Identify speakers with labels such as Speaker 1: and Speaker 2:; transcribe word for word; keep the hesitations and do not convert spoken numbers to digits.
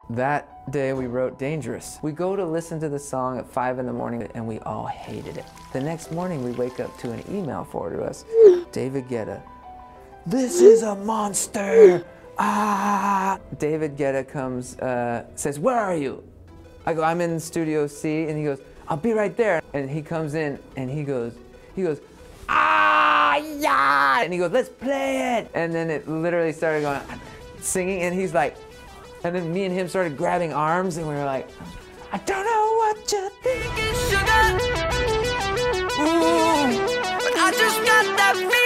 Speaker 1: That day we wrote Dangerous. We go to listen to the song at five in the morning and we all hated it. The next morning we wake up to an email forwarded to us. David Guetta, this is a monster! Ah! David Guetta comes, uh, says, where are you? I go, I'm in Studio C, and he goes, I'll be right there. And he comes in and he goes, he goes, ah, yeah! And he goes, let's play it! And then it literally started going, singing, and he's like, and then me and him started grabbing arms, and we were like, I don't know what you think, sugar. Ooh, but I just got that feeling.